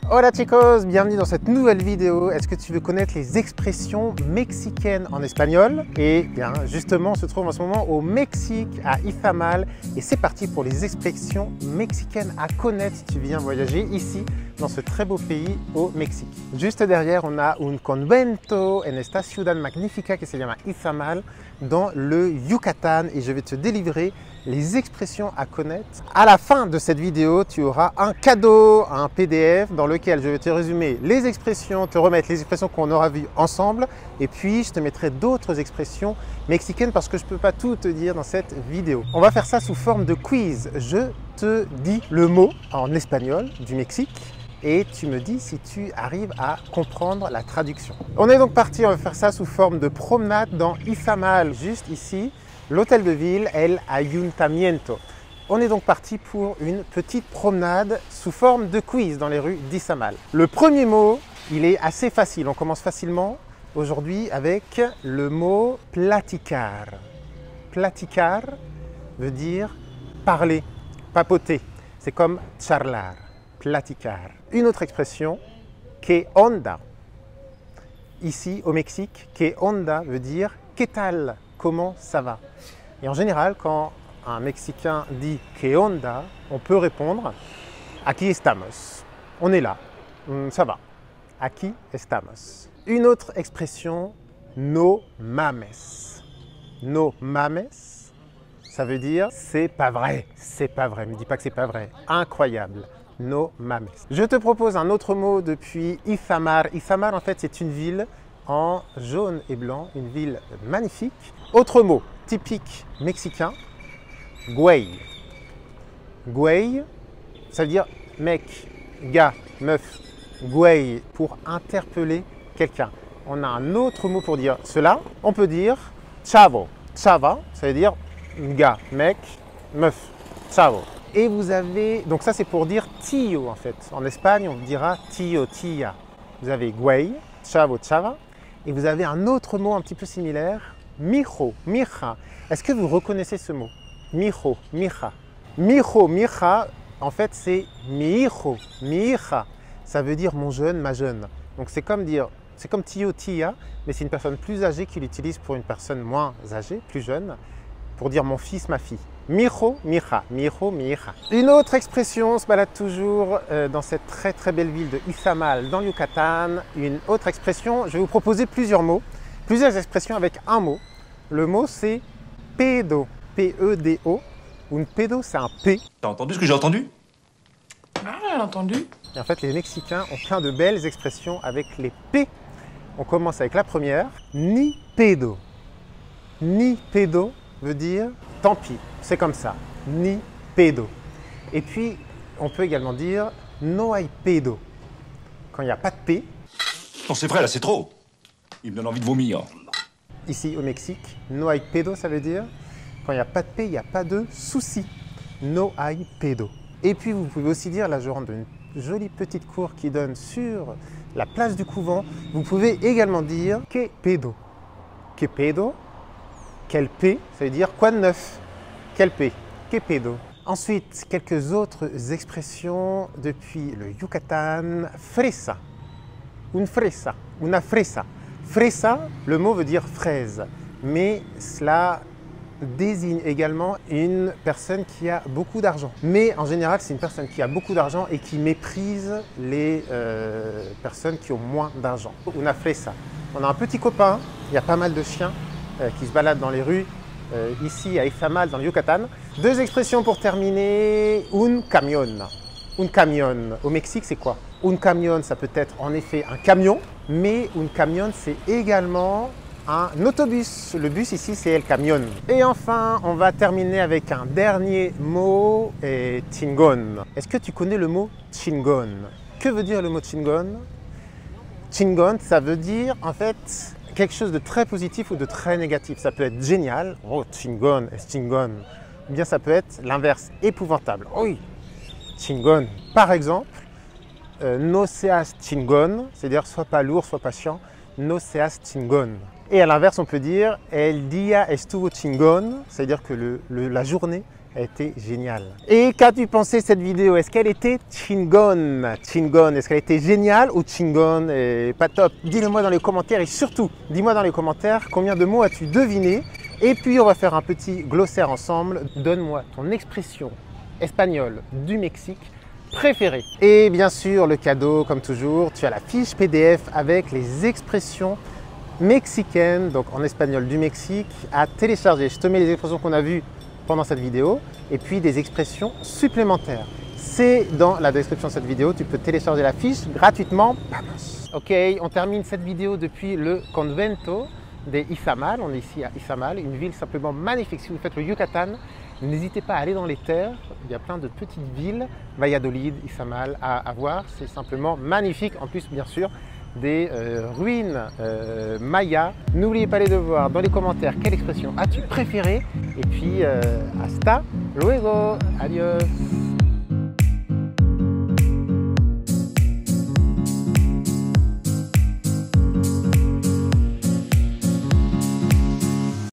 Hola chicos, bienvenue dans cette nouvelle vidéo. Est-ce que tu veux connaître les expressions mexicaines en espagnol? Et bien justement, on se trouve en ce moment au Mexique, à Izamal. Et c'est parti pour les expressions mexicaines à connaître si tu viens voyager ici, dans ce très beau pays au Mexique. Juste derrière, on a un convento en esta ciudad magnífica qui se llama Izamal, dans le Yucatan. Et je vais te délivrer les expressions à connaître. À la fin de cette vidéo, tu auras un cadeau, un PDF dans lequel je vais te résumer les expressions, te remettre les expressions qu'on aura vues ensemble. Et puis, je te mettrai d'autres expressions mexicaines parce que je ne peux pas tout te dire dans cette vidéo. On va faire ça sous forme de quiz. Je te dis le mot en espagnol du Mexique et tu me dis si tu arrives à comprendre la traduction. On est donc parti, on va faire ça sous forme de promenade dans Izamal, juste ici. L'hôtel de ville, El Ayuntamiento. On est donc parti pour une petite promenade sous forme de quiz dans les rues d'Izamal. Le premier mot, il est assez facile. On commence facilement aujourd'hui avec le mot platicar. Platicar veut dire parler, papoter. C'est comme charlar, platicar. Une autre expression, que onda. Ici au Mexique, que onda veut dire que tal, comment ça va. Et en général, quand un Mexicain dit que onda, on peut répondre aquí estamos. On est là, ça va. Aquí estamos. Une autre expression, no mames. No mames, ça veut dire c'est pas vrai, c'est pas vrai. Ne dis pas que c'est pas vrai. Incroyable. No mames. Je te propose un autre mot depuis Izamal. Izamal, en fait, c'est une ville en jaune et blanc, une ville magnifique. Autre mot typique mexicain, güey. Güey, ça veut dire mec, gars, meuf. Güey, pour interpeller quelqu'un. On a un autre mot pour dire cela. On peut dire chavo. Chava, ça veut dire gars, mec, meuf. Chavo. Et vous avez, donc ça c'est pour dire tío en fait. En Espagne, on dira tío, tía. Vous avez güey, chavo, chava. Et vous avez un autre mot un petit peu similaire, mijo, mija. Est-ce que vous reconnaissez ce mot? Mijo, mija. Mijo, mija, en fait, c'est mi hijo, mi hija. Ça veut dire mon jeune, ma jeune. Donc c'est comme dire, c'est comme tío, tía, mais c'est une personne plus âgée qui l'utilise pour une personne moins âgée, plus jeune, pour dire mon fils, ma fille. Mijo, mija, mi hijo, mi hija. Une autre expression se balade toujours dans cette très très belle ville de Izamal, dans le Yucatan. Une autre expression, je vais vous proposer plusieurs mots, plusieurs expressions avec un mot. Le mot c'est pedo, P-E-D-O. Un pedo, c'est un P. T'as entendu ce que j'ai entendu? Ah, j'ai entendu. Et en fait, les Mexicains ont plein de belles expressions avec les P. On commence avec la première, ni pedo. Ni pedo veut dire tant pis, c'est comme ça, ni pedo. Et puis, on peut également dire no hay pedo. Quand il n'y a pas de P. Non, c'est vrai, là, c'est trop. Il me donne envie de vomir. Ici au Mexique, no hay pedo, ça veut dire quand il n'y a pas de P, il n'y a pas de souci. No hay pedo. Et puis, vous pouvez aussi dire, là, je rentre dans une jolie petite cour qui donne sur la place du couvent. Vous pouvez également dire que pedo. Que pedo. Quel P, ça veut dire quoi de neuf? Quel P? Que pedo. Ensuite, quelques autres expressions depuis le Yucatan. Fresa. Une fresa. Una fresa. Fresa, le mot veut dire fraise, mais cela désigne également une personne qui a beaucoup d'argent. Mais en général, c'est une personne qui a beaucoup d'argent et qui méprise les personnes qui ont moins d'argent. Una fresa. On a un petit copain, il y a pas mal de chiens qui se baladent dans les rues, ici à Izamal, dans le Yucatan. Deux expressions pour terminer. Un camión. Un camión. Au Mexique, c'est quoi? Un camión, ça peut être en effet un camion, mais un camión, c'est également un autobus. Le bus ici, c'est el camión. Et enfin, on va terminer avec un dernier mot, chingón. Est-ce que tu connais le mot chingón? Que veut dire le mot chingón? Chingón, ça veut dire en fait quelque chose de très positif ou de très négatif. Ça peut être génial, oh chingón, es chingón. Ou bien ça peut être l'inverse, épouvantable. Oui, chingón. Par exemple, no seas chingón, c'est-à-dire sois pas lourd, sois pas chiant. No seas chingón. Et à l'inverse, on peut dire el día estuvo chingón, c'est-à-dire que la journée Elle était géniale. Et qu'as-tu pensé de cette vidéo? Est-ce qu'elle était chingon? Chingon, est-ce qu'elle était géniale ou chingon et pas top? Dis-le-moi dans les commentaires et surtout, dis-moi dans les commentaires combien de mots as-tu deviné? Et puis on va faire un petit glossaire ensemble. Donne-moi ton expression espagnole du Mexique préférée. Et bien sûr, le cadeau, comme toujours, tu as la fiche PDF avec les expressions mexicaines, donc en espagnol du Mexique, à télécharger. Je te mets les expressions qu'on a vues pendant cette vidéo et puis des expressions supplémentaires. C'est dans la description de cette vidéo, tu peux télécharger la fiche gratuitement. Vamos. Ok, on termine cette vidéo depuis le convento de Izamal. On est ici à Izamal, une ville simplement magnifique. Si vous faites le Yucatan, n'hésitez pas à aller dans les terres. Il y a plein de petites villes, Valladolid, Izamal à voir. C'est simplement magnifique. En plus, bien sûr, des ruines mayas. N'oubliez pas de voir dans les commentaires quelle expression as-tu préférée. Et puis, hasta luego. Adios.